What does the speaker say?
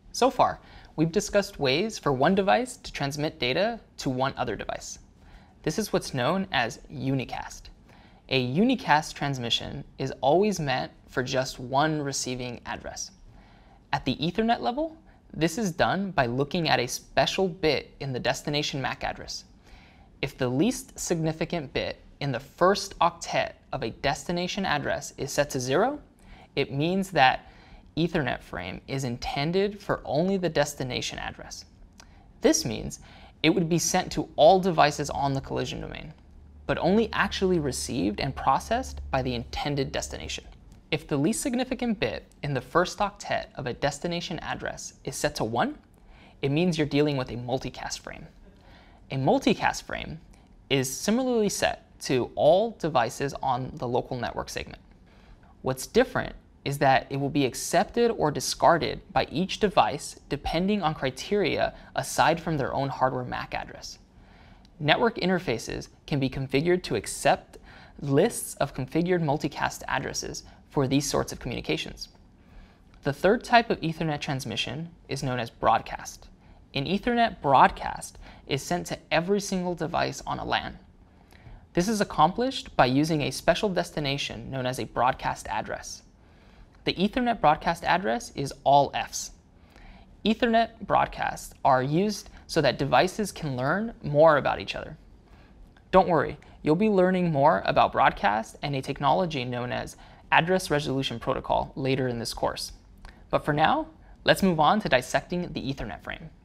So far, we've discussed ways for one device to transmit data to one other device. This is what's known as unicast. A unicast transmission is always meant for just one receiving address. At the Ethernet level, this is done by looking at a special bit in the destination MAC address. If the least significant bit in the first octet of a destination address is set to 0, it means that Ethernet frame is intended for only the destination address. This means it would be sent to all devices on the collision domain, but only actually received and processed by the intended destination. If the least significant bit in the first octet of a destination address is set to 1, it means you're dealing with a multicast frame. A multicast frame is similarly set to all devices on the local network segment. What's different is that it will be accepted or discarded by each device depending on criteria aside from their own hardware MAC address. Network interfaces can be configured to accept lists of configured multicast addresses for these sorts of communications. The third type of Ethernet transmission is known as broadcast. An Ethernet broadcast is sent to every single device on a LAN. This is accomplished by using a special destination known as a broadcast address. The Ethernet broadcast address is all Fs. Ethernet broadcasts are used so that devices can learn more about each other. Don't worry, you'll be learning more about broadcast and a technology known as address resolution protocol later in this course. But for now, let's move on to dissecting the Ethernet frame.